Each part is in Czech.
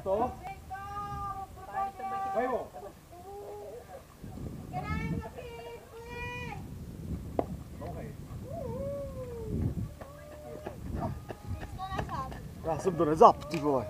to? Vejvo. Já jsem to nezap, ty vole.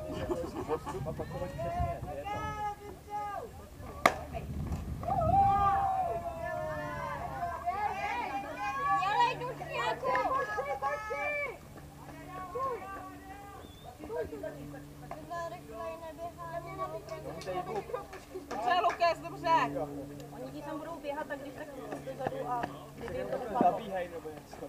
Dobře, Lukáš, dobře. Oni ti tam budou běhat, tak když tak dozadu a kdyby jim to vypadlo. Zabíhej nebo něco.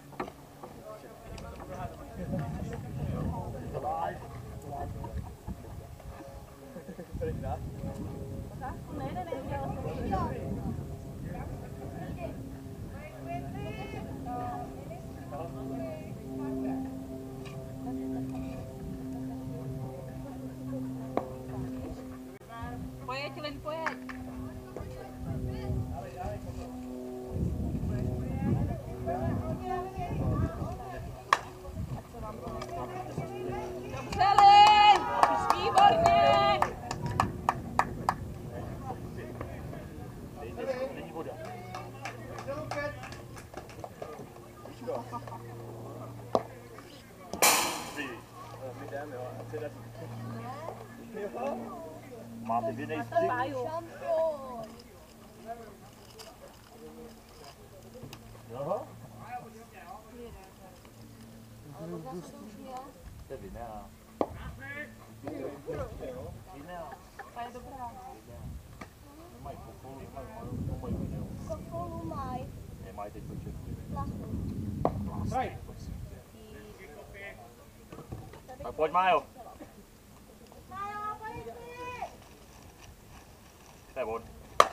Nejde, neudělal jsem. Pojeď, Lin, pojeď. Dobře, Lin, výborně. Není voda. My jdeme, jo. A teda... Máte vy nejstřih? Šampion. Jo? To je vinea. Vinea. Ta je dobrá. Nemají popolu, nemají vineu. Popolu mají. Nemají teď početky. Right. Tak pojď, Májo. To je on.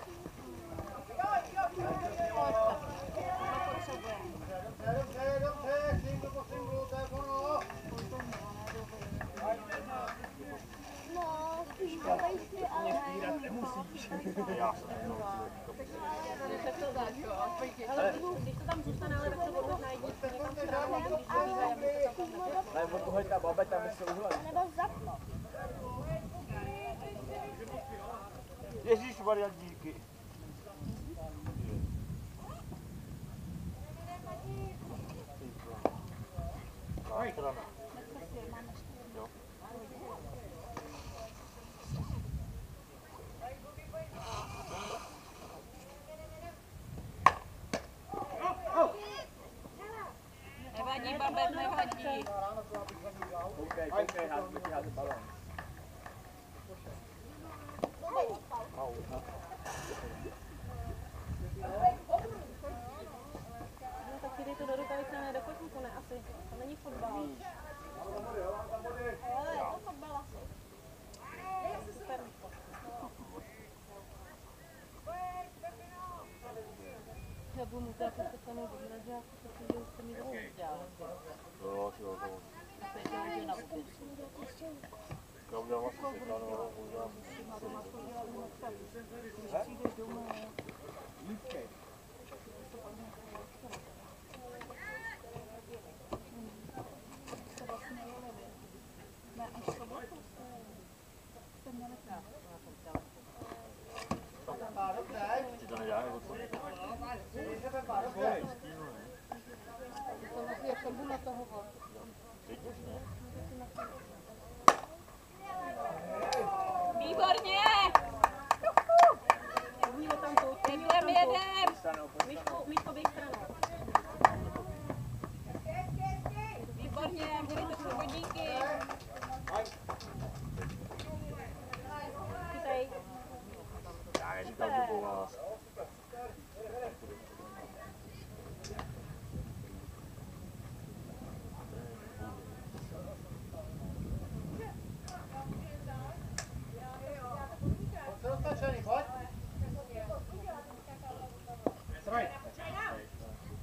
No, spíš povejsi, ale... Nemusíš. Já jsem Ale když to tam zůstane, ale tak to odlož najít, někam správně, když to bývá, aby to tam nebylo. Ne, odpohoď ta baba, tam se uhled. Nebo zapnout. Ježíšmarja, díky. Strana. Jo. Nevadí, babet, nevadí. Koukej, házet balón. No tak si dej to do rukavice, ne do kotníku, ne asi. To není fotbal. Ale je to fotbal asi. Super. Já budu mu dát to samou dobře, že já se to že jste mi to udělal. Jo. Já udělám asi sekano, udělám Ti to nedělá, nebo co? Jak to bude na toho vol. Teď už ne. Výborně! Uhni ho tam tu, jedem! Míško, běž stranou. Výborně, měli to svobodníky. Chytej. Já neříkám, že po vás. Right.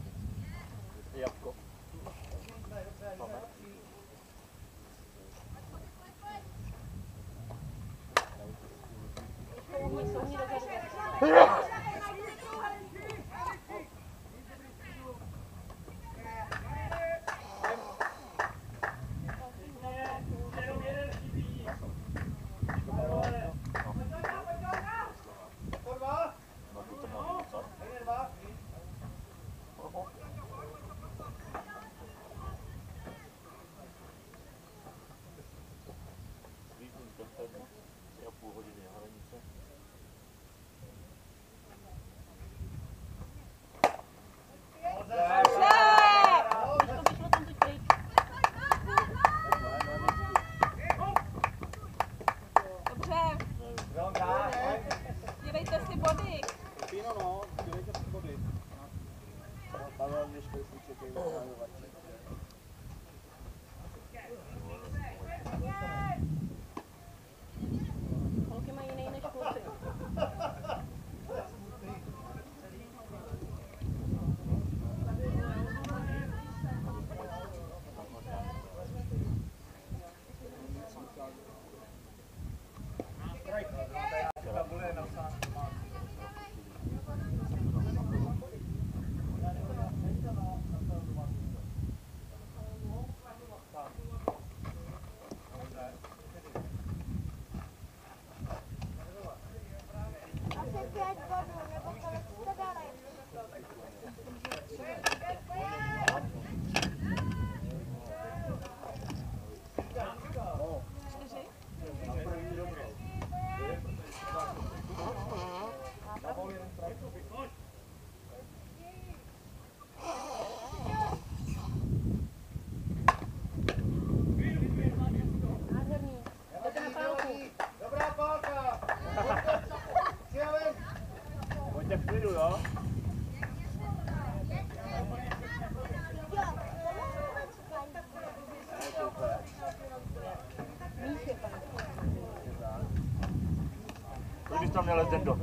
tam nelez do.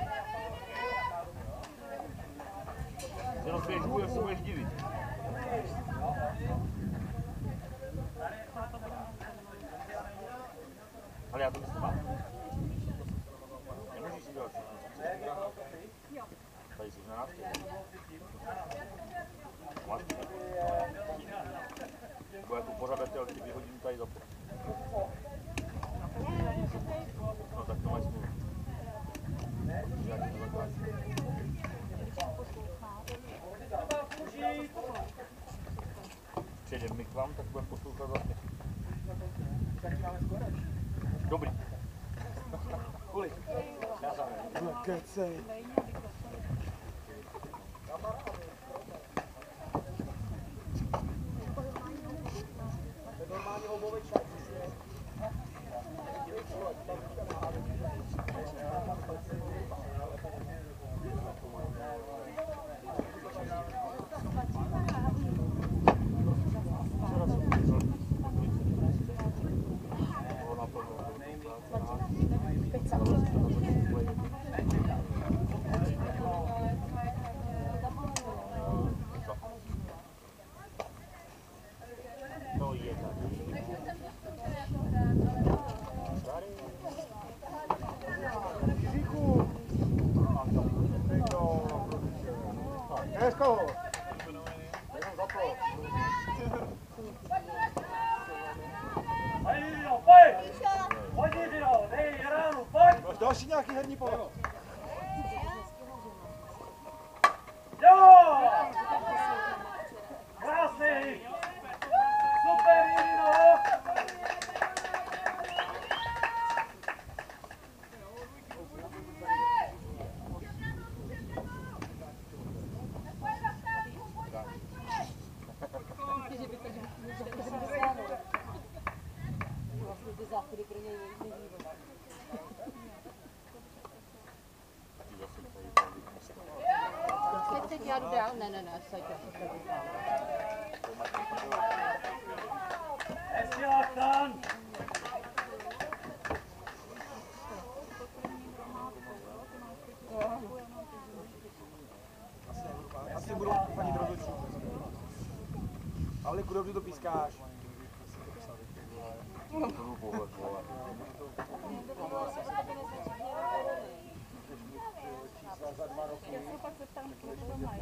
Jenom svěžů, jak se budeš divit. Ale já to myslím, mám. Nemůžeš si dělat všechno. Tady jsi na návštěvě. Máš to? Jako pořadatel, ty vyhodím tady za to. No tak to máš smůlu. Já ti to zakážu. Přijedeme my k vám, tak budeme poslouchat zase. Dobrý. Kuli. Já sám. No kecej. To je normálně obovičák. To je tady. Díku. Hezko. Jenom za to. Máš další nějaký herní pole? Jo! Krásný! Super, Jirino! Vlastně ty záchody pro něj nežívají. Teď já jdu dál? Ne, saď, já se tady. Hezky, Laktan! Asi budou fanit rozhodčů. Ale kdo to pískáš? Budu pohled, vole. Za 2 roky. Já se pak zeptám, kdo to má,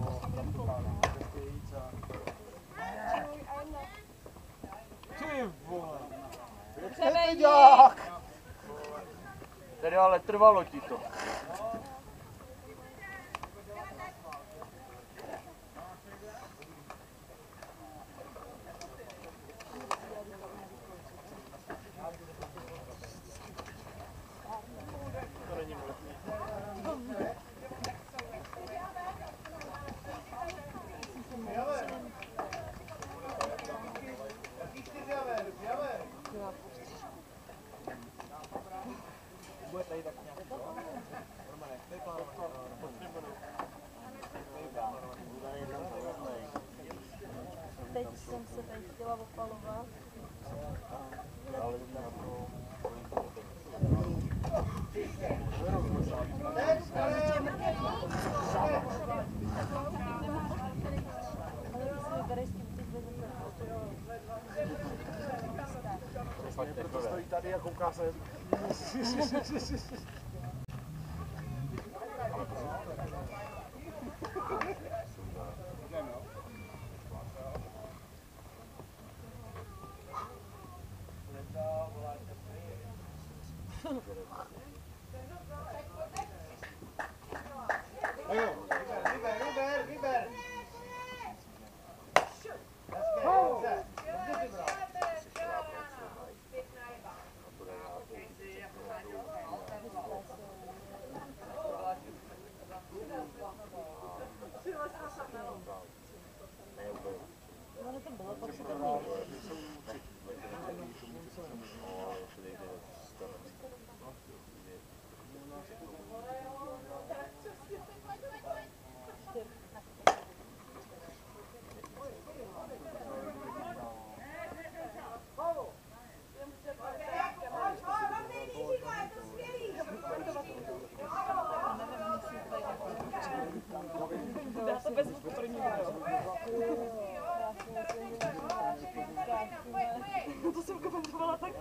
Ty vole. Převeď! Tedy ale trvalo ti to. To není možné. Bude tady tak nějaký to? Normálně, to je plánované. Teď jsem se tady chtěla opalovat. Ale to na to... Proto stojí tady a kouká se. Vyber.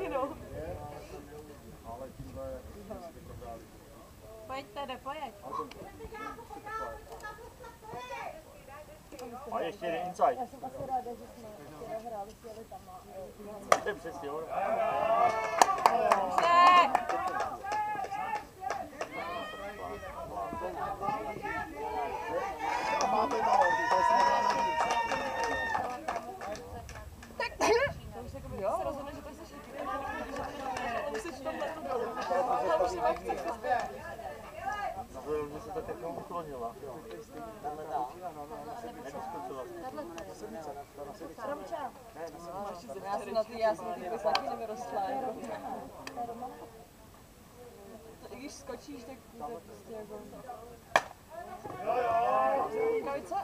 taky, no. Ale tímhle si vyprohráli. Pojď tady, pojď. A ještě jeden inside. Já jsem asi ráda, že jsme včera hráli s Jelitama. To je přesně ono. Máte malo, to je To už jako by se rozhodne, že to jsi musíš v tomhle to už si vám chceš zpět. Mě se tak jako uklonila. Nevyskočila. Romča. Já jsem na ty taky nevyrostla. I když skočíš, tak prostě jako... Rukavice?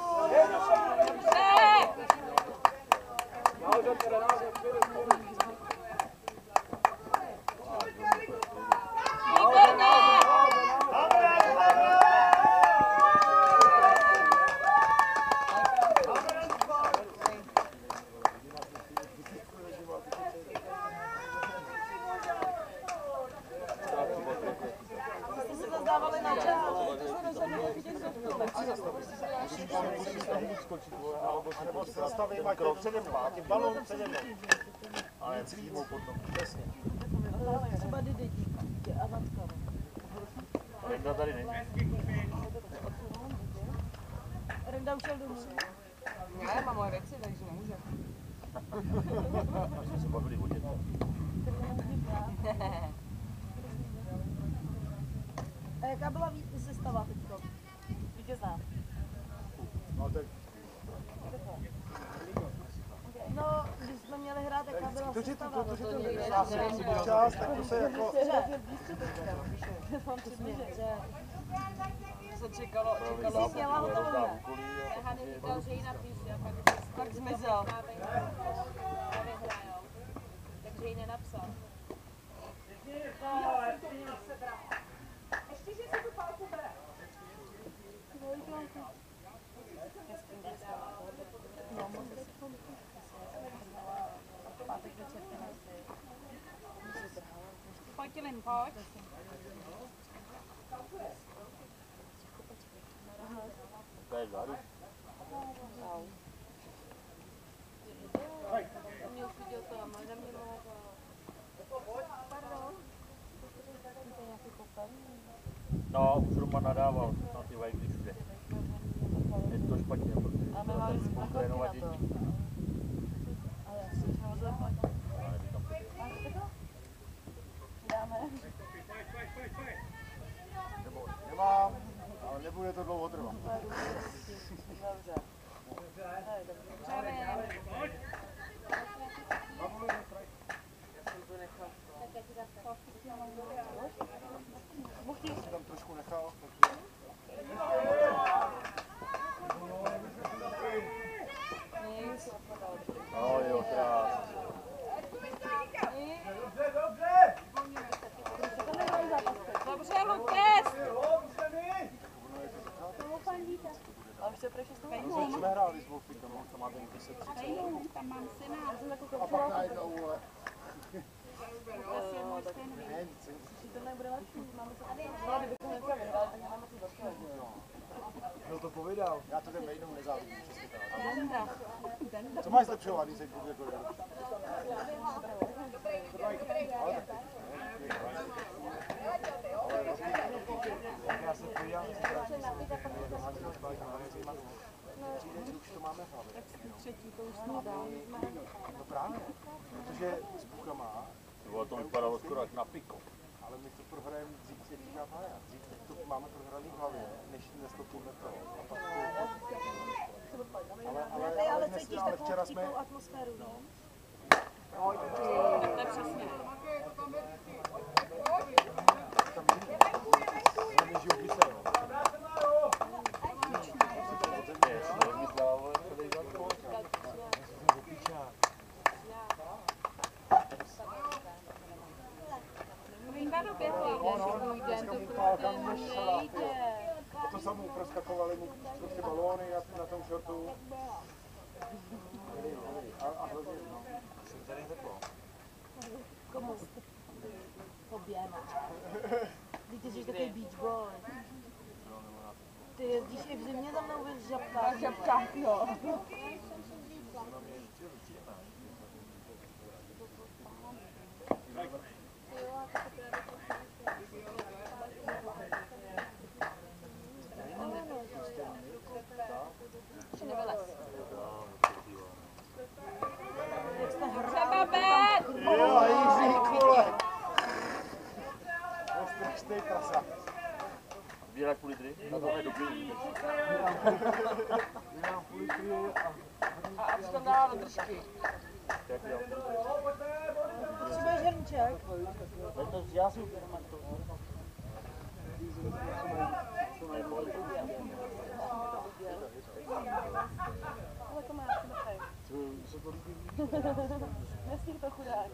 Zazdávali na čas, to se rozhodnuli vidět sovku, tak si Musíš tam buď skočit, nebo si zastaví Michael přede mnou, a tím balón přede mnou. ale přímo potom. Přesně. Třeba Didi dítě a matka. Renda tady není. Renda už šel domů. Ne, mám moje věci, takže nemůže. Až jsme se bavili o dětech. A jaká byla sestava teďko? Vítězná. No tak No, když jsme měli hrát, jaká byla sestava? to čas, tak to se jako... Se čekalo. Jsi měla hotovou, ne? Hany říkal, že ji napíše a pak zmizel. Takže ji nenapsal. Ještě, že si tu palku bere. Pojď, Lin, pojď. To je záruč. Mě už viděl to, a možná mě mohla. No, už Roman nadával na ty vajky všude. Je to špatně, protože to spolu trénovat děti. Ale vy tam Nemám, ale nebude to dlouho trvat. Jsem tam trošku nechal, takže... No jo, krásně. Dobře! Dobře, Lukáš! A už se prešli s tou Jsme hráli s Wolfíkem, tam máte 10. Tam mám syna. A pak najednou... Ne, nic. to nebude lepší, máme to no, kdybychom nechtěli vyhrát, tak máme to zase. Kdo to povídal? Já to jdem vejdu, nezávidím, přesně tak. Denda. Co máš zlepšovat, když jako jde? Já se podívám, už to máme v hlavě. Třetí, to už jsme dál. No právě, protože s Bukama, To vypadalo skoro jak na piko. ale my to prohrajeme dřív, jak říká Pája. Dřív to máme prohraný v hlavě, než nestoupíme to. A pak to... Ale cítíš ale takovou včera jsme... vtipnou atmosféru, no? To je přesně. Tam není žijou vyse, jo. Linka doběhla. Dneska mu pálka nejde. To samou proskakovali mu prostě balóny na tom šortu. A hrozně, no. Jsem tady teplo. blbě, ne. Ty jsi takový beach boy. Ty jezdíš i v zimě za mnou bez žabka. Žabčák, no. Ještě nevylez. Třeba bet! Jo, Jiří, vole! Ostrčtej prasa. Sbíráš půl litry? Na to je dobrý. Mám půl litry a A abys tam dala do držky. Jak já? Potřebuješ hrnček? Já si uvědomám to. Ale to máš, nechaj. se to líbí. Nesmí to chudák.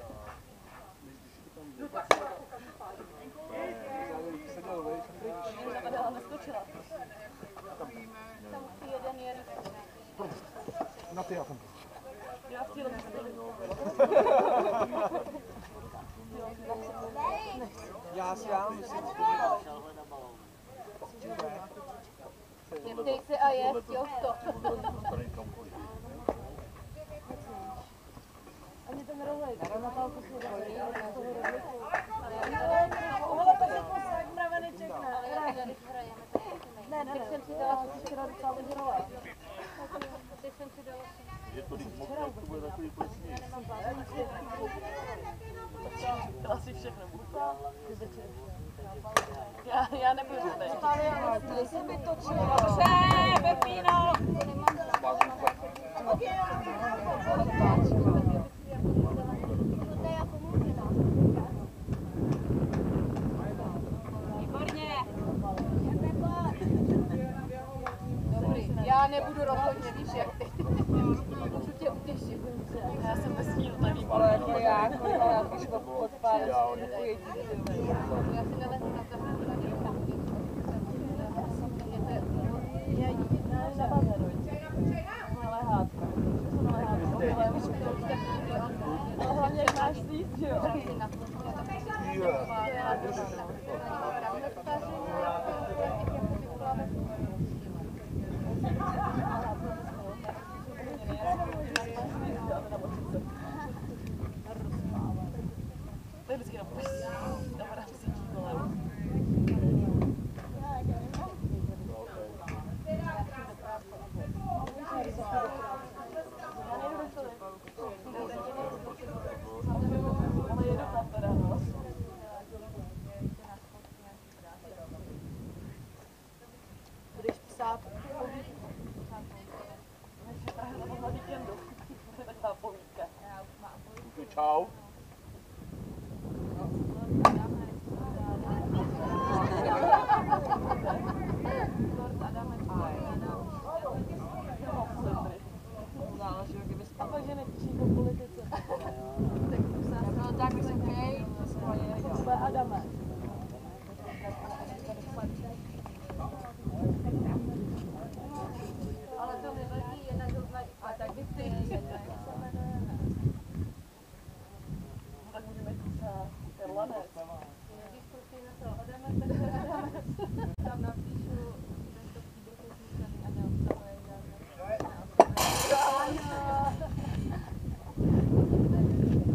Seděl, vejš, Adela neskočila. Tam jeden je rychle. na ty já tam. Já v cílu neskočila. Já si dám, myslím, Dej se a je, jo to. Ani ten rohlík, na Natálku si dá z toho rohlíku. Hele, to se posled mraveneček, ne? Ne, tak jsem si dala včera docela vyhrala. Teď jsem si dala. Je to líp mokré, to bude takový plicný. Dala si všechno. Já nebudu teď. Jsem vytočila. Dobře, Pepino! Výborně. Dobrý, já nebudu rozhodně, víš jak ty. Můžu tě utěšit. Já jsem vesmíru tak výborně. ale jako já, když odpálím si ujetí. Já si nelezu na to. Hlavně jak máš slíst, že jo? To je vždycky na půjst. Dobrá, si díkolem. Ale jedu tam teda, no. Budeš psát povídku. Ještě právě na víkendu. To je taková povídka. Čau. Záleží, kdyby A pak, že nepíší po politice. No tak okej. To bude Adame. Ale to nevadí, je na žodla. A tak bych ty. No tak můžeme jít třeba Erlanec. Když prostě na to Adame, tak tam napíšu, že to příběh je zmyšlený a neobsahuje žádné.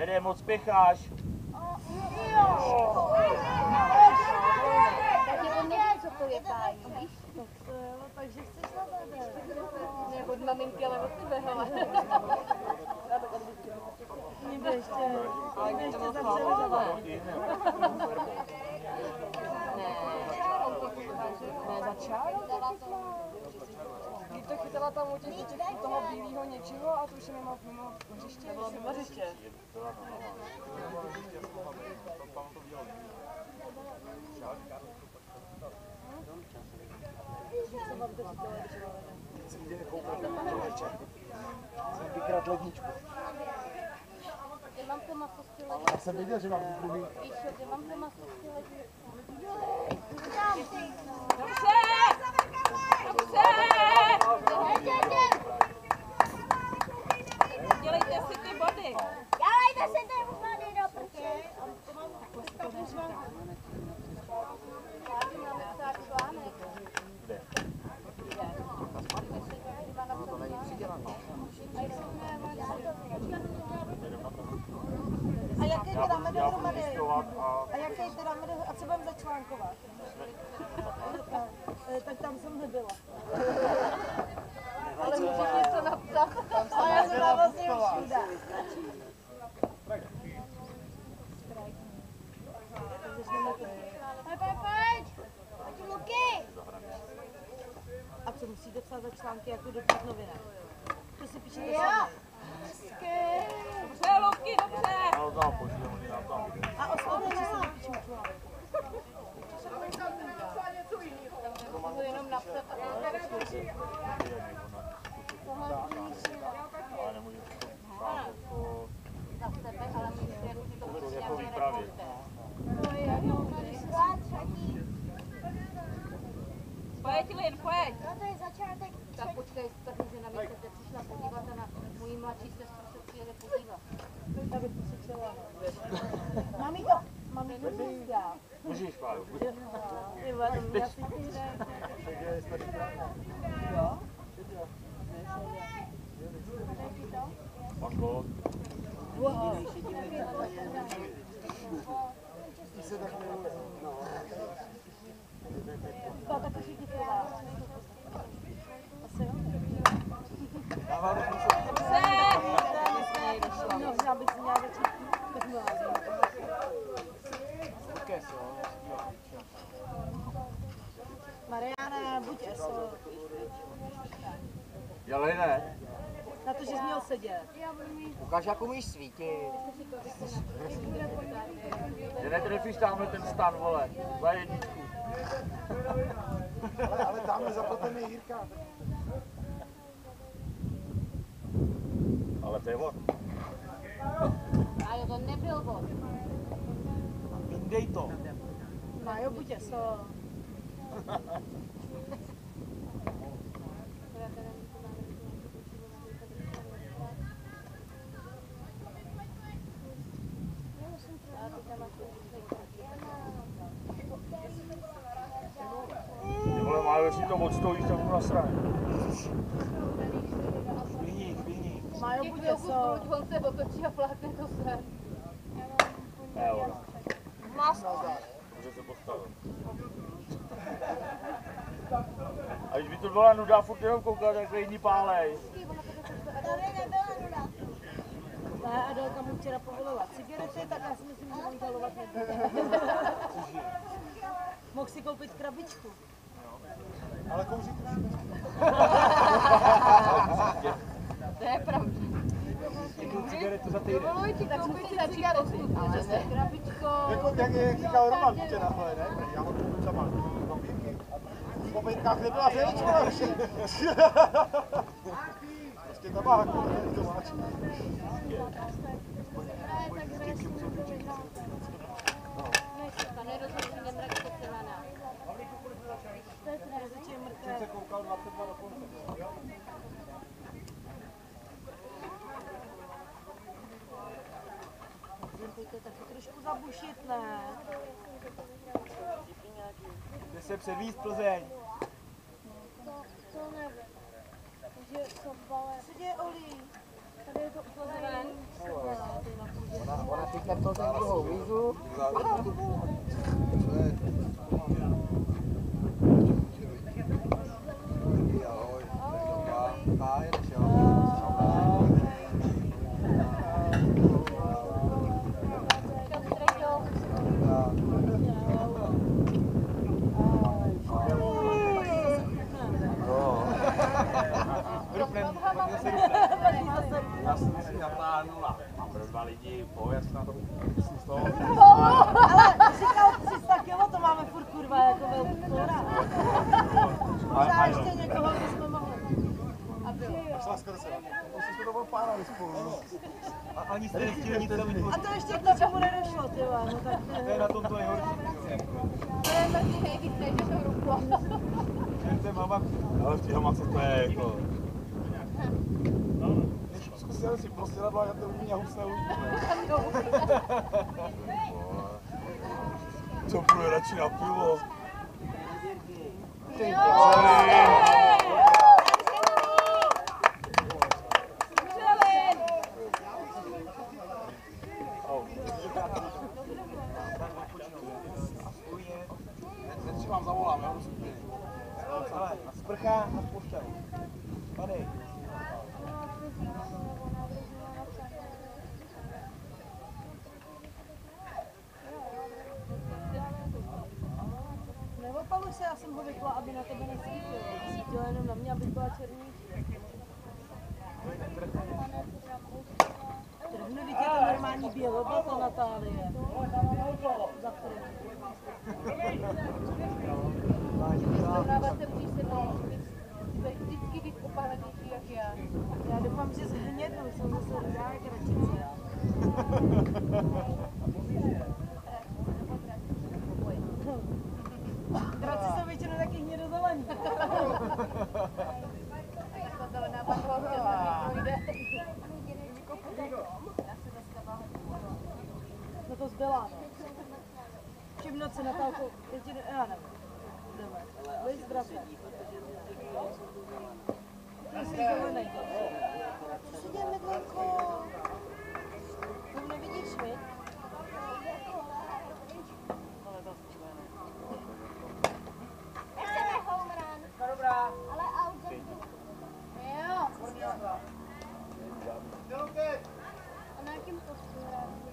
Fede, moc spěcháš. Takže on neví, co to je pájí, víš? Tak to jo, takže chceš na vede. Ne, od maminky, ale od tebe, hele. Někde ještě začali zavat. Ne, začal? Když to chytala tam u těch toho bílého něčeho a to už je mimo hřiště. Nebylo mimo hřiště. Jsem jde koukal do večer. Jsem vykrát ledničku. Kde mám to maso z těle? Já jsem věděl, že mám druhý. Víš, kde mám to maso z těle? Dělejte si ty body. Dělejte si ty body do prče. Máme psát článek. Kde? To není přidělané. A jaký Já dáme budu dohromady? listovat A jaký dáme dohromady? A co budeme začlánkovat? Tak tam jsem nebyla. Ale můžeš něco napsat. Ale já jsem byla vlastně už všude. Pojď, Luky! A co musíte psát za články jako do těch novinek? To si píšete sami. Dobře, Luky, dobře. No tam, pošlem nám tam. A oslovně, že se napíšu článek. To jenom napsat a Ale nemůžu to za sebe, ale musíte to prostě jako vyprávět. Pojď, Lin, pojď. No to je začátek. Tak počkej, tak že na mě se přišla podívat a na moji mladší sestru se přijede podívat. Já bych posyčela. Mami to pustá. Můžeš, Páju. Ty vole, to mě asi Jo? Panko. Ty se tak miluje. Byla taky šitíková. Asi jo? No, já bych si měla začít. Tak byla. Mariáne, buď eso. Dělej ne. Na to, že jsi měl sedět. Ukáž, jak umíš svítit. Že netrefíš tamhle ten stan, vole. Za jedničku. Ale tamhle zaplatem je Jirka. Ale to je on. A jo, to nebyl bod. Dej to. Májo, buď eso. Ty vole, Májo, jestli to odstojíš, tak mu nasraň. Májo, buď eso. On se otočí a plákne to sem. Ne, vole. Dobře se postavil. A když by to byla nuda, furt jenom koukat, jak jiný pálej. Ne, Adelka mu včera povolila cigarety, tak já si myslím, že on žalovat nebude. Mohl si koupit krabičku. Ale kouřit už. To je pravda. Jednu cigaretu za týden. Dovoluji ti, tak musí začít postupně, že se krabičko. Jako, jak říkal Roman, víte nahle, ne? Já ho koupím za malý. Po pětkách nebyla řeč, prostě tabák, to máš. To nerozhodně nemračte se na nás. Jsem se koukal 22 do konce. Pojďte taky trošku zabušit, ne? Jde se převízt Plzeň. To nevím. Takže co bale. Co děje Oli? Tady je to úplně ven. Ty na půdě. vzadu. Já jsem si natáhnul a mám pro 2 lidi, pojezd na to, z toho. Ale říkal 300 kilo, to máme furt kurva jako velký kora. Možná ještě někoho bychom mohli. Až láska do sebe. Musím jsme to byl pánali spolu. A ani jste nechtěli nic A to ještě k ničemu nedošlo, ty vole, no tak... to je na tom to nejhorší. To je taky nejvíc nejtěžší ruku. Žente mama, ale v té hamace to je jako... Zkusili si prostě na 2 a to umí a husne co půjde radši na pivo? Ty si vám zavolám, jo? Ale na sprcha a poušťaj. Tady. Neopaluj se, já jsem ho vypla, aby na tebe nesvítil. Svítil jenom na mě, abych byla černější. Trhnu, teď je to normální běloblata Natálie. Za Zrovnáváte přísednou, vždycky víc opálenější jak já. Já doufám, že zhnědnu, jsem zase rudá jak račice. Draci jsou většinou taky hnědozelený. A jako zelená barva projde. No to zbyla, no. Všimnout si Natálku, já nevím. Jdeme. Víš, brate. Ty jsi zelený. Co se děje, Medlenko? To nevidíš, mi? Ale auto. Jo. A na jakým postu hrát?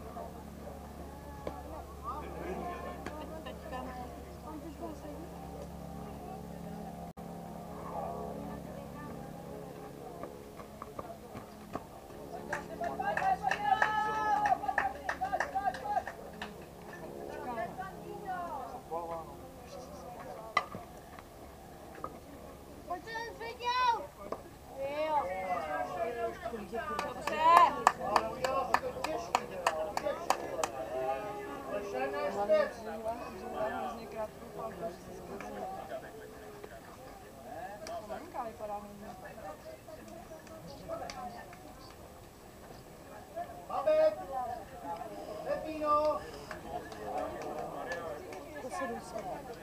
Hrozně krátkou palku, že se zkazí. Malinká vypadá hodně. To se dusí.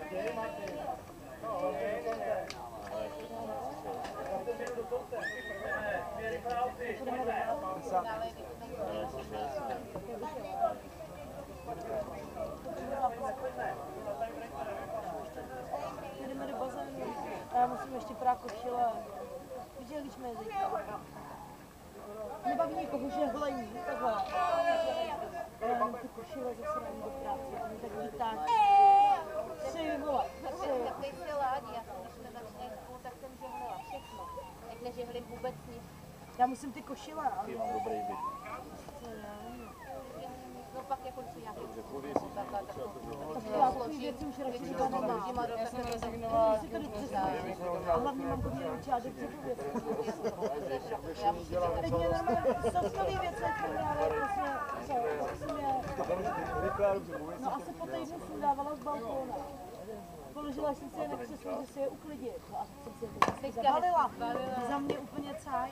Jdeme do bazénu. A já musím ještě prát košile. Viděli jsme je zítra. Nebaví někoho, že hlení, takhle. Já jenom ty košile zase dám do práce. Oni tak vytáčí. Tři vole. Takový si ládí, já jsem když jsme začali spolu, tak jsem žehlila všechno. Teď nežehlím vůbec nic. Já musím ty košile, ale... Dobrý byt. No pak jako si nějaký Tak já takový věci už radši říká nemám. Já jsem rezignovala. Si to představit. A hlavně mám hodně ručádek, co tu věci. Teď mě normálně sostový věci, které dávají prostě, co, tak jsem je... No asi po týdnu jsem dávala z balkóna. Položila jsem si je na křeslo, že si je uklidit. No a tak jsem si je zabalila. Za mě úplně caj.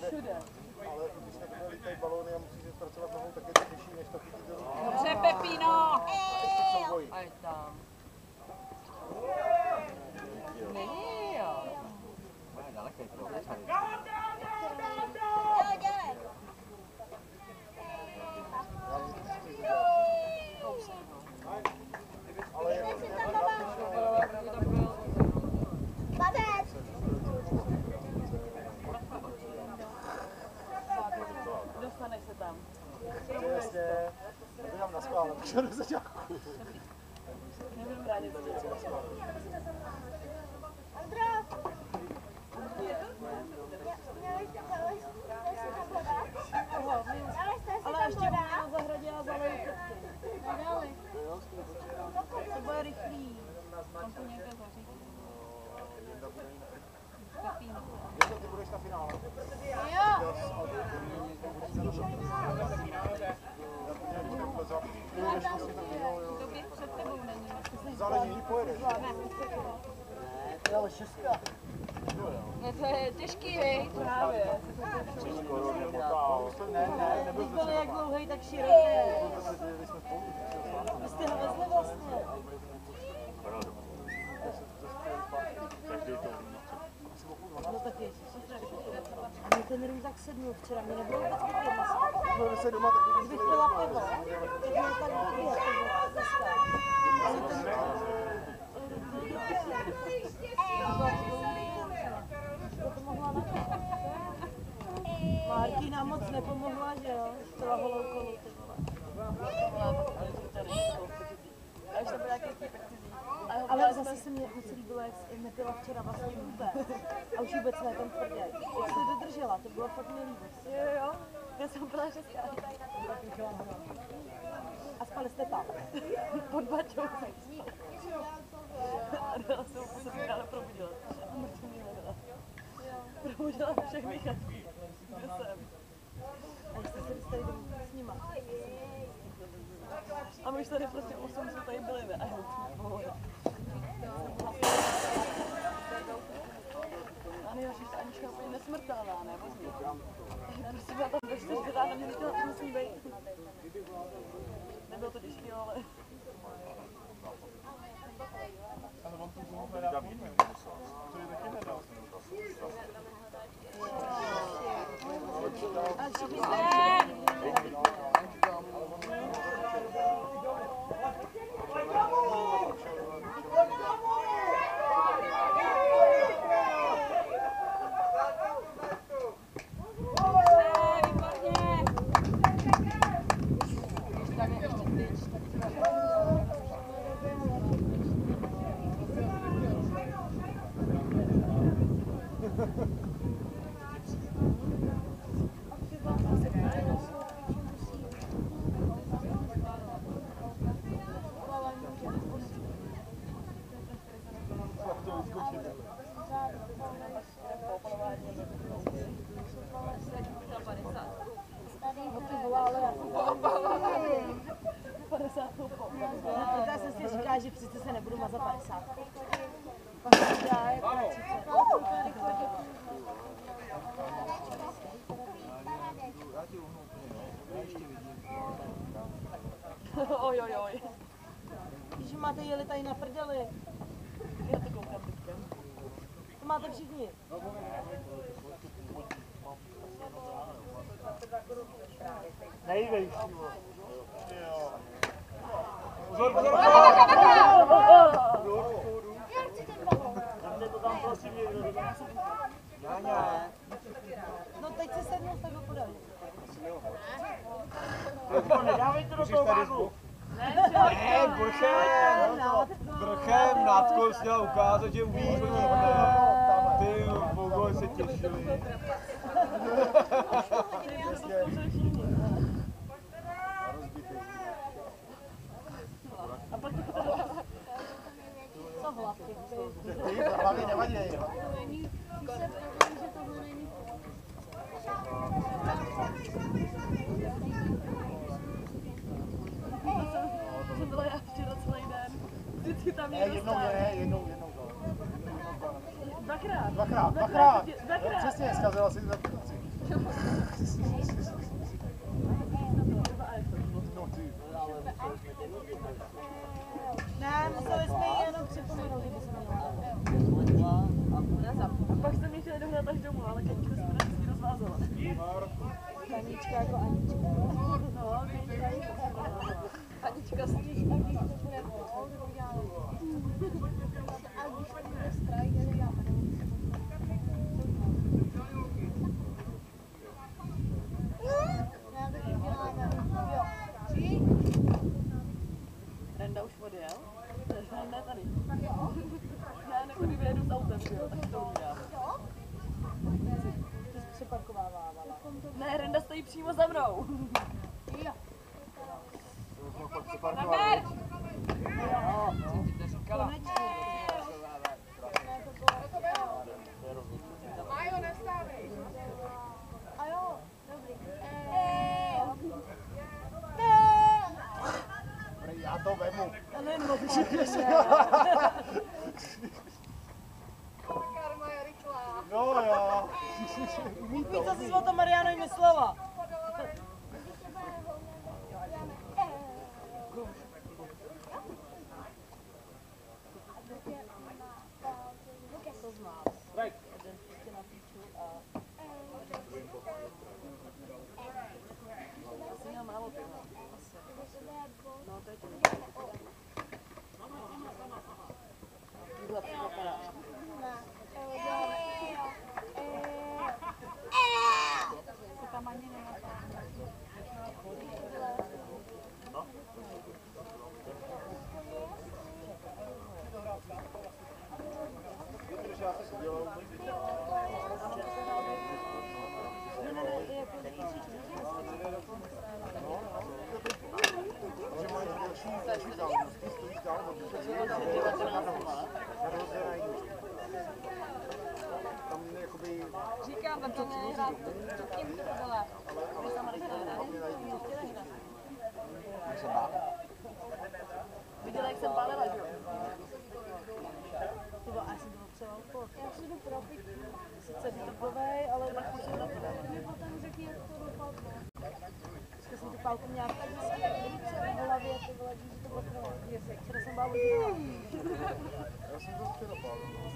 všude. Ale když takhle lítají balóny a musíš je zpracovat nohou, tak je to těžší, než to chytit do ruky. Dobře, Pepino! A je tam. Není, jo. Daleký to, Ale je to Dostaneš se tam. jasně. Já bych na schvál, abych šel do zaťáku. Nebudu bránit za děti. Ale ještě budu na zahradě a zaleju kytky. To bude rychlý. Mám tu nějaké zařízení. Ty budeš na finále. Jo. Před tebou není. Záleží, kdy pojedeš. Ale šestka. No to je těžký, hej. Právě. Ne, nebyl Když byl jak dlouhý, tak široký. Vy jste ho vezli vlastně. No tak ježiš. A mě ten rům tak sednul včera, mě nebylo vůbec vypět maso. Byl se doma, tak Kdybych pila pivo, tak mě tak vypět dneska. To mohla na Martina moc nepomohla, že jo? Chtěla holou kolu, ty vole. Ale zase se mě moc líbilo, jak nepila včera vlastně vůbec. A už vůbec ne, ten tvrdě. Jak jsi dodržela, to bylo fakt milý. Jo. Já jsem byla 6krát. A spali jste tam? Pod baťou jsem spala. A dala jsem se ráno probudila. A mrtvo mě nedala. Probudila všechny chatky. Kde jsem? A jak jste se dostali domů s nima? A my už tady prostě 8 jsme tady byli, ne? A já už pohoda. A nejhorší, že Anička je úplně nesmrtelná, ne? Prostě byla tam ve 4 ráno, mě nechtěla, že musím být. Nebylo to těžké, ale... ale on tu znovu hledá podmínku. To je taky nedal. A všichni jste! Já jsem si říkala, že přece se nebudu mazat 50. Pak se dá jako 30. Oj, oj, oj. Když máte jeli tady na prdeli. Já to koukám teďka. To máte všichni. Nejvejší. Pozor, pozor, No teď se sednou z toho podají. nedávejte do toho váhu. Ne, vrchem Natko chtěla ukázat, že umí chodit. Ty bogo se těšili. Co hlavky? Ty hlavy nevadí. Jsem byla já včera celý den. Vždycky tam někdo Jednou stál. je, jednou. Dvakrát. Dvakrát. Přesně, zkazila si interpretaci. Ne, museli jsme jí jenom připomenout, že by se měla. A pak jste mě chtěli dohnat až domů, ale Kanička se vždycky rozvázala. Kanička jako Anička. No, Anička s ní. Renda už odjel? Ne, tady. Ne, jako kdyby jedu s autem, jo, tak to udělám. Ty jsi připarkovávala. Ne, Renda stojí přímo za mnou. Naber! Majo, nestávej. A jo, dobrý. Já to vemu. A nemůžu. Karma je rychlá. No jo. Umí to. Víš, co jsi o tom Marianovi myslela? To z nás. Jeden prostě na píču a... Asi měl málo piva. Asi. No, to je tím. Takhle připadáš. Se tam ani nenapadá. Protože já se dělám. Že mají další záležitosti, stojí dál od tam jakoby... Říkám, tak to nehrát. Tím to byla. Ale Sama nechtěla hrát. Viděla, jak jsem pálila, že jo? Ty vole, já jsem to třeba odpor. Já si jdu propit. Sice vytrpovej, ale tak musím na to. Mě potom řekni, jak to dopadlo. Dneska jsem tu pálku měla v hlavě, ty vole, že to bylo krve. Včera jsem byla vodila. Já jsem to včera pálil.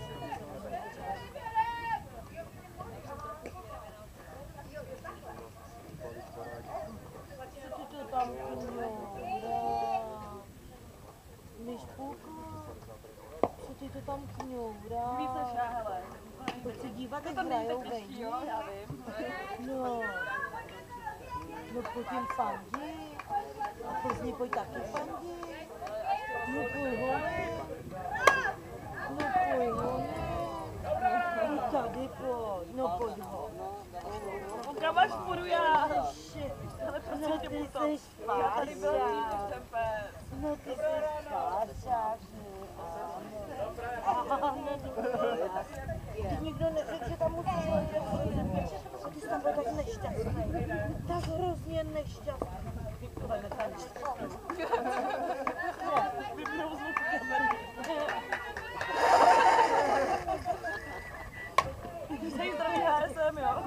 Co ty to tam kňourá? Myšpůlka? Co ty to tam kňourá? Víc než já, hele. Pojď se dívat, jak To není hrajou tak těžký, venku. jo, já vím. No. No pojď jim fandí. A Plzni pojď taky fandí. No pojď hole. No pojď hole. No tady pojď. No pojď ho. Kam až půjdu já? Shit. Ale prosím No tě, ty puto. jsi Já tady byl fášák. ten pes. No ty jsi fášák. Ty nikdo neřekl, že tam musíš a ty jsi tam byl tak nešťastný. Tak hrozně nešťastný. Tohle netančí. Vypnou zvuk kamery. Jsi zdravý HSM, jo?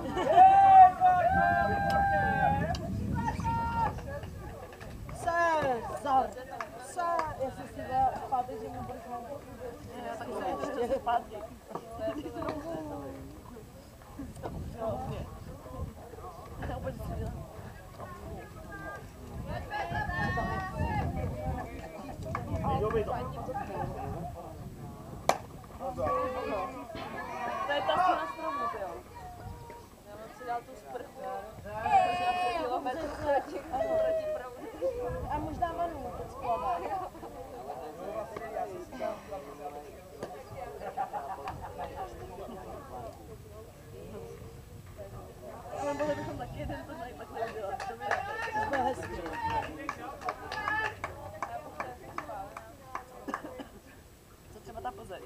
Cezar! Jestli si dá zpátek, že mu budeš mám Já taky jsem ještě zpátky. Já úplně střídila. To je ta na stromu, jo. Já mám si dát tu sprchu. Protože já jsem kilometr proti proudu. A možná vanu teď splavé. Ale mohli bychom taky jeden to najít takhle udělat. To by To bude hezký. co třeba ta Plzeň?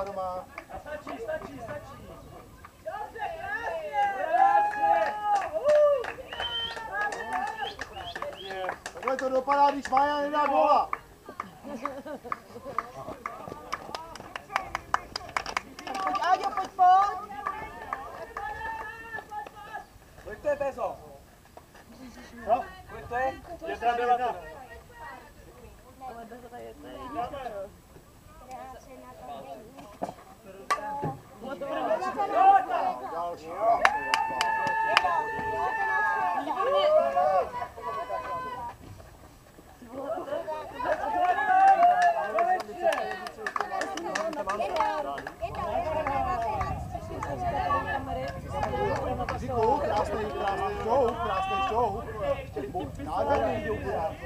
doma, doma. Stačí, stačí, stačí. Takhle to dopadá, když Maja nedá góla. Pojď, Áďo, pojď, pojď. Kolik to je, Tezo? No? Kolik to je? 1,19. Ale bez toho je to Další. Říkou, krásný show. Nádherný udělat.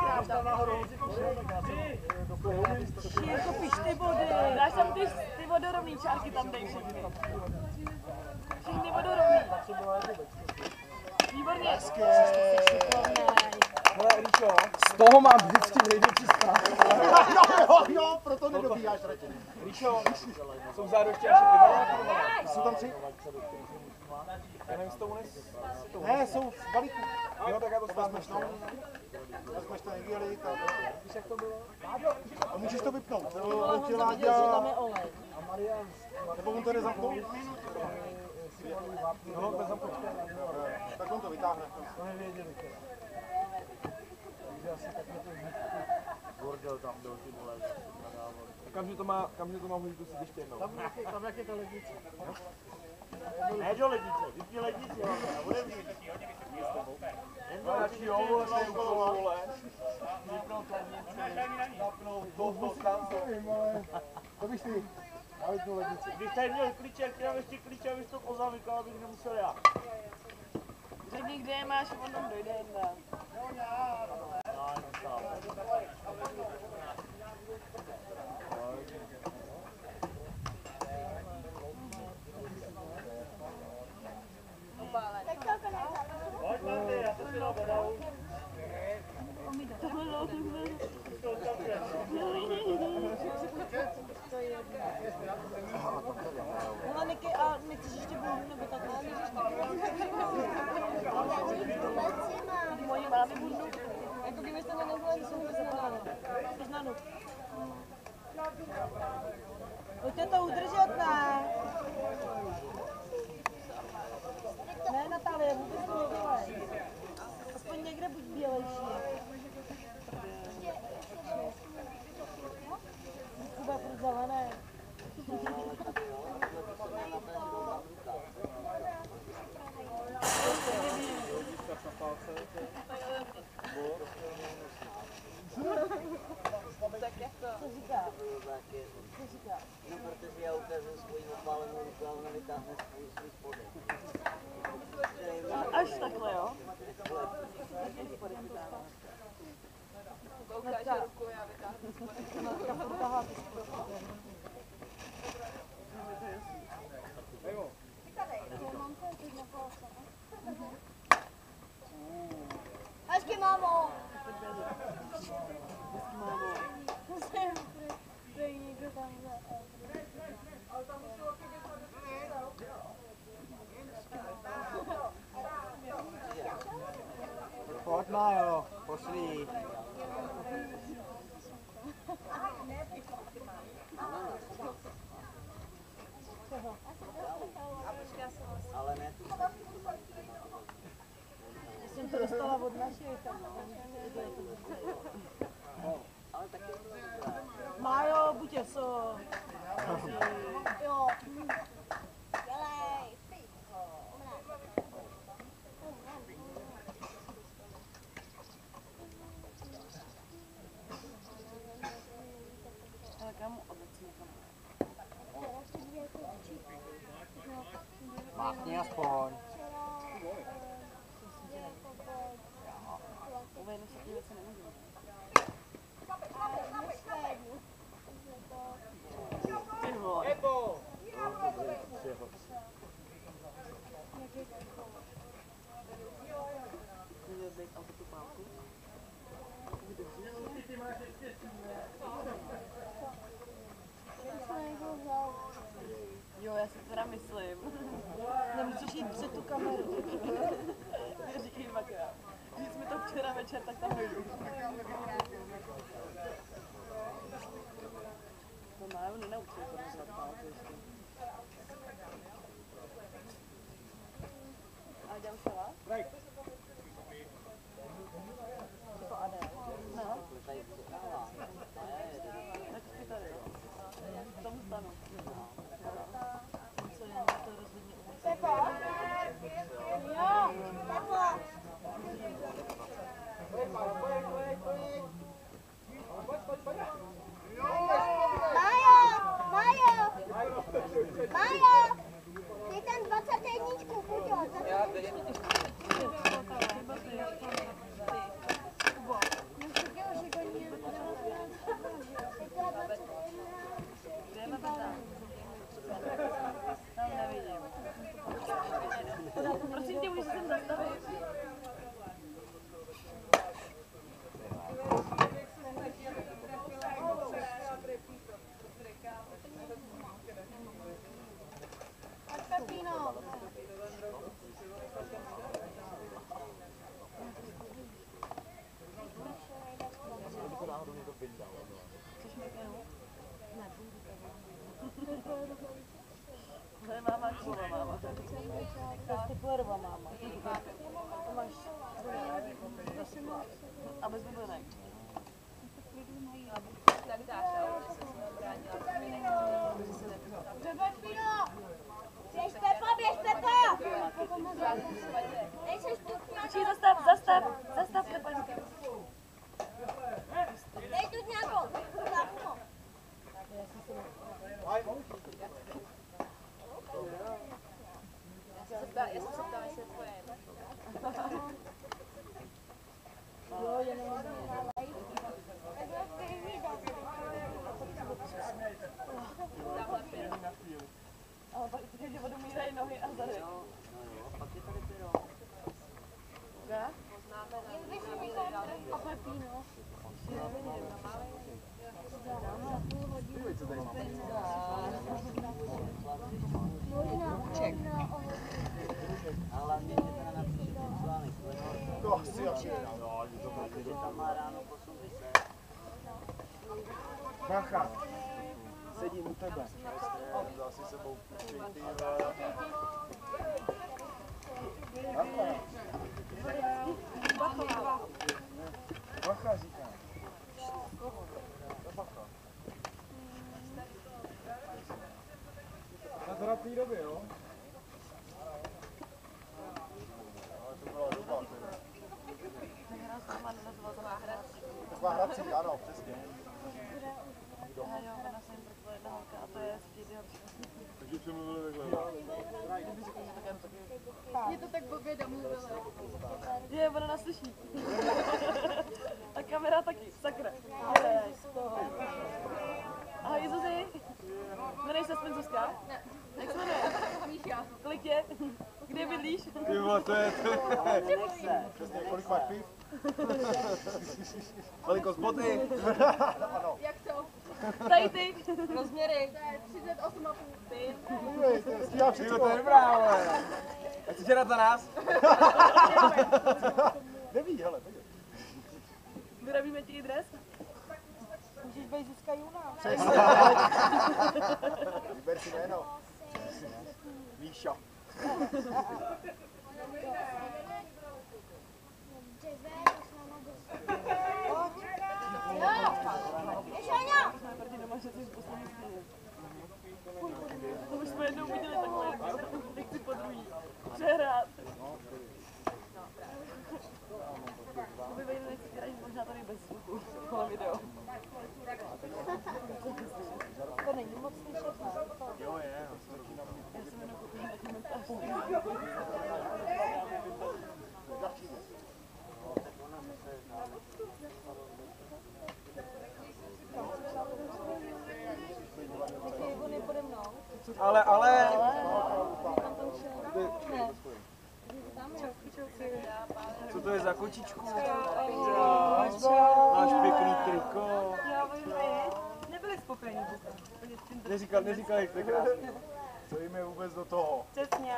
Šírko, piš ty body. Dáš tam ty vodorovný čárky, tam dej všechny. Všechny vodorovný. Výborně. Hezky. Hele, Ríšo. Z toho mám vždycky největší strach. Jo, proto nedobíháš radši. Ríšo, jsou vzadu ještě naše piva? Jsou tam 3? Já nevím, s tou Ne, jsou v balíku. Jo, tak já to stáhnu. Vezmeš to neděli, tak... Víš, jak to bylo? A můžeš to vypnout. Nebo On ti to Láďa... viděl, že tam je olej. Nebo on to jde zamknout? No, bez zamku. Tak on to vytáhne. To nevěděli. Takže asi tak to bordel tam byl, ty vole. Kamže to má hodit si ještě jednou? Tam jak je to lednice. Ne do lednice, vypni lednici, jo. A budeme vypni, hodně vysvětlí s tebou. No, radši jo, vole, se ukolo, vole. Vypnout lednici, zapnout, dohnout tam to. To bych si... Já vypnu lednici. Když tady měl klíče, já ještě klíče, abys to pozamykal, abych nemusel já. Řekni, kde je máš, on tam dojde jedna. Já jenom sám. Pojď, Marty, já to si naberou. Hele, Niky, a nechceš ještě bundu nebo takhle? Moje máme bundu. Jako kdybyste mě neznali, že jsem vůbec neznala. Jsi na nuk. Pojďte to udržet, ne? Ne, Natálie, vůbec to nedělej. Aspoň někde buď bělejší. Bude furt zelené. Tak jak to? Co říká? Co říká? No, protože já ukazuju svoji opálenou ruku a ona vytáhne svůj spodek. Až takhle, jo? To ukáže ruku, já vytáhnu spodek. Hezky, mámo! Pojď, Májo, pošli. Ale ne tu. Já jsem to dostala od našich. Ale taky Májo, buď so. Jo. Dělej. Ale kam obecně tam? Máchni aspoň. Uvědomí se, že se nemůžu. Ty vole. Měl být auto tu pálku. Jsem ho vzal. myslím. Nemusíš jít před tu kameru. Neříkej dvakrát. Když mi to včera večer, tak tam dojdu. To má, on nenaučil to rozhodnout ještě. A dělám šala? To Adel. No. Tak si tady, jo. V tom stanu. Co já to rozhodně umím. Pepo? Jo, Pepo. Majo! Ty ten 21 udělat. Tam nevidím. Prosím tě, můžeš se sem zastavit? Pepino. To je máma, číma máma. To je Stiflerová máma. Máš A bez bubenek. Tak dáš, ale že se nebránila. Pepino. Běž Pepa. Nejseš tu. Počkej, zastav, Pepaňka. Dej tu nějakou. Já jsem se ptala, jestli je tvoje. jo, jenom Ale pak ty lidi odumírají nohy a zady. Pak je tady pyro. Já? a Pepino. A hlavně, že teda napíše ten článek. To asi asi nedá. Že tam má ráno po souvisce. Bacha. Sedím u tebe. Vzal si sebou puštěj, ty vole. Bacha říká. Bacha. Na zratný době, jo? Ale to byla doba, teda. Taková hrací, ano, přesně. Aha jo, ona se jim prkla jedna holka a to je Steve. Takže jsme mluvili takhle. Kdyby řekl, že takhle taky. Mě to tak blbě domluvilo. Je, ona nás slyší. A kamera taky, sakra. Ahoj Zuzi. Jmenej se aspoň Zuzka? Ne. Jak se jmenuje? Míša. Kolik je? Kde bydlíš? Ty vole, to je. Přesně, kolik máš piv? Veliko spoty? Ano. Jak to? Tady ty. Rozměry. To je 38,5. Ty. Stíhám všechno. To je dobrá, ale. A chceš hrát za nás? Neví, hele, tak je. Vyrobíme ti i dres? Můžeš být Zuzka Juna. Přesně. Vyber si jméno. Míša. Jsme proti doma, že jsi v poslední stěně. To už jsme jednou viděli takhle, nechci po druhý. Přehrát. Aby vejde nechci krát, možná tady bez zvuku. Tohle video. To není moc slyšet, ne? Jo, je. Já jsem jenom koukala na komentář. Počkej, on je pode mnou. Ale. Co to je za kočičku? Máš pěkný triko. Já vím, nebyli spokojení. Neříkal, jak to je krásný. Co jim je vůbec do toho? Přesně.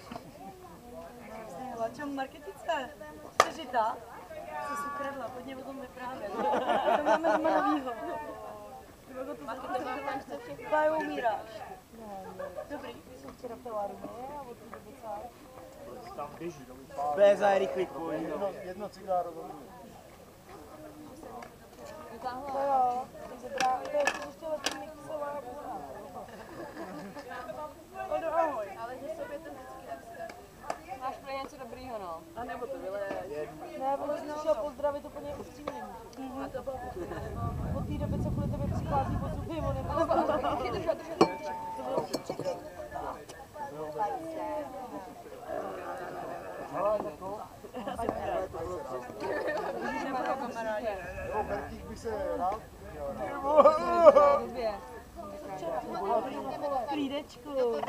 Lačem marketice. Cože ta? Co jsi ukradla, pojďme o tom vyprávět. To máme doma novýho. Pájou umíráš. Dobrý. Jsem včera v továrně a od té doby co? Tam běží, tam Béza, rychlý kuj. Jedno cigáro do druhé. To jo, to je ještě lepší mixová kůra. Ahoj. Ale že sobě to vždycky nevzte. Máš pro něco dobrýho, no. A nebo to vyleješ. Ne, on jsi přišel pozdravit úplně upřímně. A to bylo Od té doby, co kvůli tebe přichází po zuby, on nemá. Jo, Bertík by se rád. Klídečku.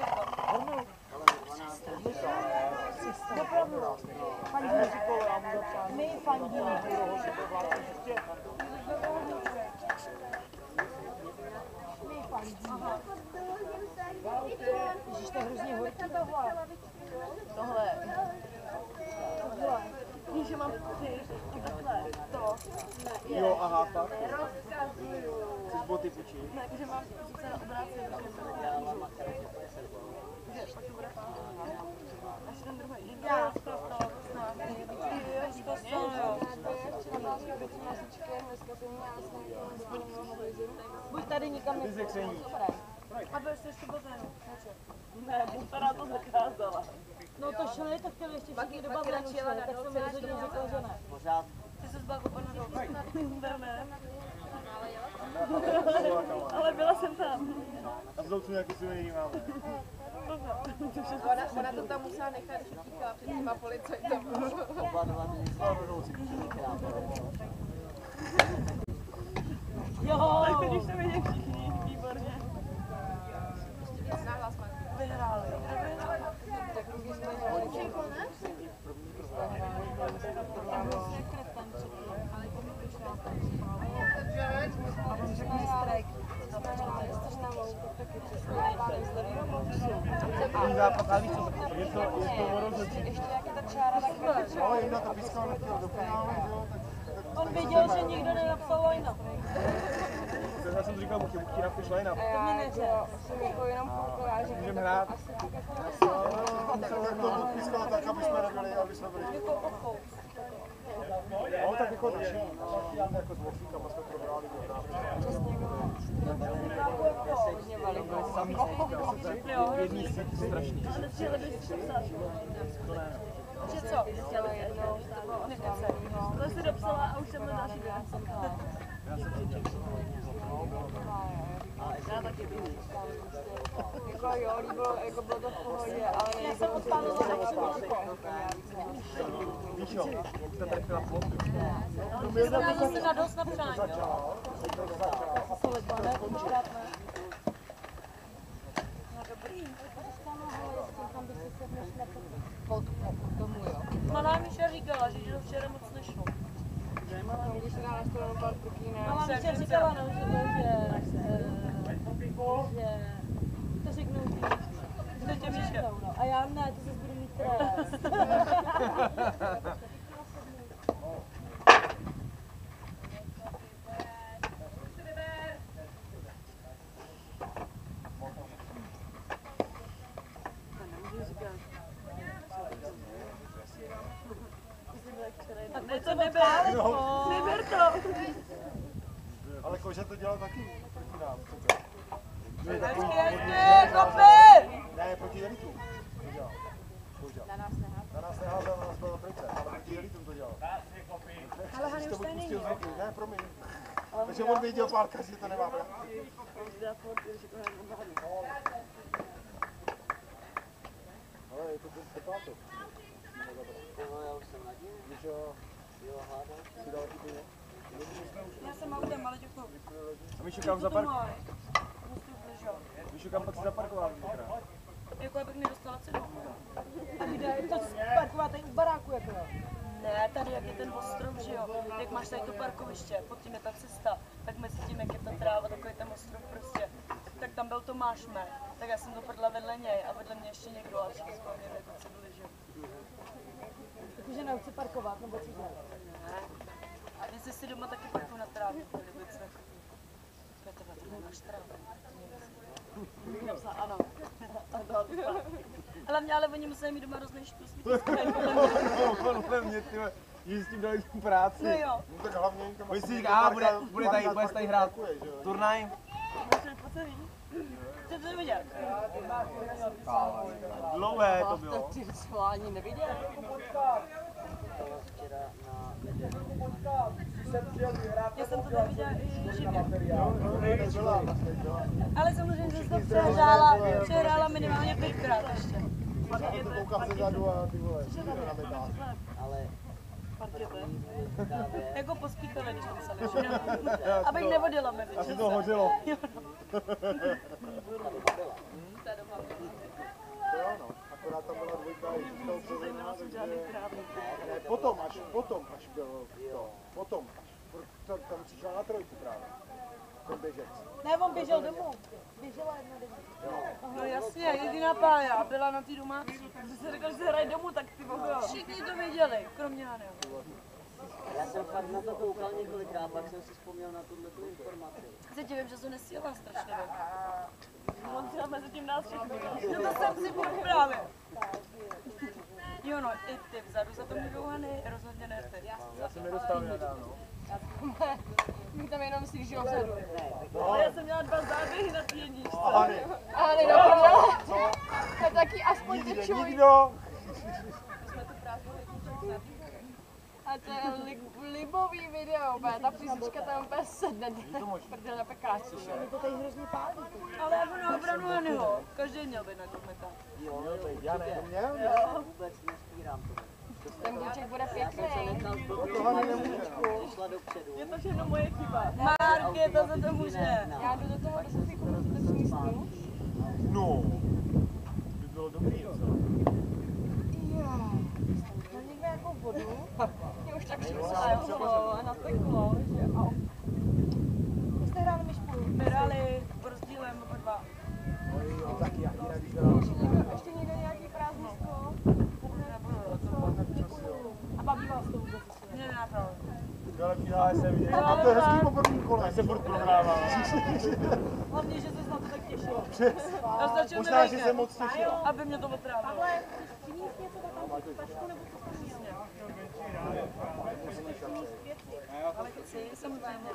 Opravdu. Fandíme. My fandíme. My fandíme. Ježiš, to je hrozně horký tohle. tohle. Víš, že mám ty, takhle, to. Jo, aha, tak. Rozkazuju. Chceš boty půjčit? Ne, jakože mám sice na obráceně, takže pak to bude až ten druhý. Já zprostala, to snad. Buď tady nikam Ty a byl jsi ještě bazénu. Ne, Buntara to zakázala. No to šli, to chtěli ještě všichni do bazénu šli, tak jsem mi rozhodně řekla, že ne. Pořád. Ty jsi zbavil pana dolce. Ne. Ale byla jsem tam. A v Zoucu nějaký suveníry máme. Ona to tam musela nechat, že tíkala před těma policajtama. Oba dva ministři. Jo, když to viděli všichni, výborně. Vyhráli. Zápas, ale víš co? Je to o rozhodčí. Ještě jak je ta čára, tak vrtečá. Ale jim na to pískal nechtěl do finále, že jo, tak On věděl, že nikdo nenapsal line-up. Já jsem říkal, buď ti napiš line-up. A já jsem jako jenom koukala, že Můžeme hrát. on se tak to pískal tak, aby jsme nebyli, aby jsme byli. No, tak jako drží, jako s Wolfíkama jsme probrali Jedný strašný. Že co? Nechce. To jsi dopsala a už jsem na další věc. Já taky bych. jako jo, jako bylo to v pohodě, ale já jsem odpálila na chvilku. Víš jo, jste tady chtěla plotu. Já zase na dost na přání. Malá Míša říkala, že to včera moc nešlo. Když se dá na stranu pár truků, ne? Malá Míša říkala, no, že to řeknu dřív. A já ne, to zase budu mít trest. Tak pojď to neber, neber to. Ale Kože to dělal taky proti nám, co to? Ne, proti elitům to dělal. Koža. Na nás neházel, na nás byl na trojce, ale proti elitům to dělal. Ale Hany už tady není. Ne, promiň. Takže on věděl párka, že to nemá brát. Ale je to ten Stepátok. Já už jsem naděl. Víš jo, si dal ty peníze. Já jsem autem, ale děkuju. A Míšu, kam zaparkoval? Míšu, kam pak si zaparkoval? Jako abych nedostala cenu. A kde to parkovat tady u baráku, jako jo? Ne, tady jak je ten ostrov, že jo, jak máš tady to parkoviště, pod tím je ta cesta, tak mezi tím, jak je ta tráva, takový ten ostrov prostě. tak tam byl Tomáš Mech. Tak já jsem to prdla vedle něj a vedle mě ještě někdo a všichni skoro mě kluci byli, že... Takže nechci parkovat, nebo co dělat? Ne. A jestli si doma taky parkuju na trávníku, kdyby se... Tohle máš trávník. Napsal ano. Ale oni museli mít doma hrozný štus. Podle mě, tyhle, že s tím dali tu práci. No jo. No tak hlavně tam Oni si říká, bude tady hrát turnaj. Jste to viděl? Dlouhé to bylo. Ty co, ani neviděl? Včera na Já jsem to tam viděla i živě. Ale samozřejmě jsem to přehrála minimálně 5krát ještě. Koukám se zadu a ty vole, na metách. ale Jako pospíchali, když jsem se abych nevodila mezi. Asi to hořelo. To jo, no. Akorát tam byla dvojka, ještě z toho přezená, takže... Ne, potom až byl to. Potom až. Tam přišel na trojku právě. Ten běžec. Ne, on běžel domů. Běžela jedna domů. No jasně, jediná pája byla na té domácí. Když se řekl, že se hraje domů, tak ty bohu. Všichni to věděli, kromě Hany. já jsem fakt na to koukal několikrát, pak jsem si vzpomněl na tuto informaci. Se divím, že to nesílá strašně. On třeba mezi tím nás všechny. No to jsem si furt právě. Jo no, i ty vzadu za to můžou Hany, rozhodně ne ty. Já jsem nedostal nedávno. My tam jenom si žijou vzadu. Ale já jsem měla 2 záběhy na té jedničce. Hany. Ale no, to taky aspoň ty čuj. Nikdo. A to je libový video, ta fyzička tam úplně sedne, prdel na pekáči. To tady hrozně pálí. Ale jako na obranu Hanyho, každý měl být na komentář. Jo, Já neměl. já vůbec nespírám to. Ten bůček bude pěkný. Šla dopředu. Je to všechno moje chyba. Marky, to za to může. Já jdu do toho do místu. No, by bylo dobrý, co? No někde jako vodu. Mě už tak šlo a nateklo, že au. Vy jste hráli myšku. My hráli rozdílem oba 2. Taky já jinak, když hrál. Ještě někde nějaký prázdnisko. A baví vás to vůbec. Mě nenapadlo. Já jsem viděl. A to je hezký po prvním kole. Já jsem furt prohrával. Hlavně, že se na to tak těšilo. A stačil mi Možná, že vejket, se moc těšil. aby mě to otrávilo. Ale přiníst něco do tam tašku nebo co to přesně. Ale chci, samozřejmě.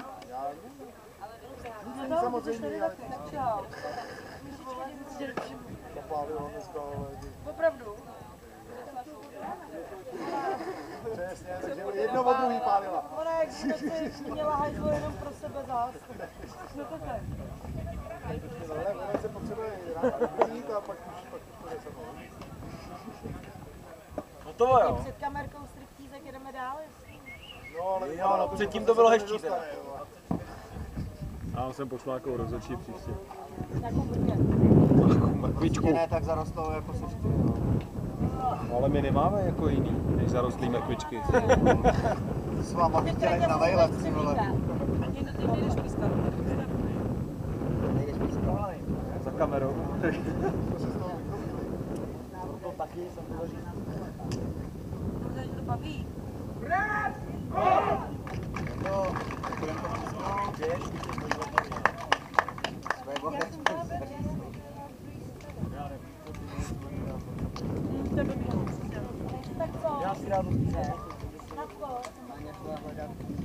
Samozřejmě, ale Čau. popálilo dneska, ale... Opravdu. Přesně, takže jedno od druhý pálila. Ona jak si měla hajzlo jenom pro sebe zás. No to tak. Ale ona se potřebuje jít a pak už to jde samo. No to jo. Před kamerkou striptease jedeme dál. No, ale Jo, no, předtím to bylo hezčí teda. Já jsem pošla jako rozhodčí příště. Jako brně. Mrkvičku. Ne tak zarostlou jako seš ty, No, ale my nemáme jako jiný, než zarostlý mrkvičky. S váma bych chtěl jít na vejlet, ty vole. Ani ty nejdeš pískat. Nejdeš pískat? Za kamerou. to taky jsem chtěl říct. Protože to baví. No, budeme to přiznat. Své bohec. Tak co? Já si rád Natko. Máňa šla hledat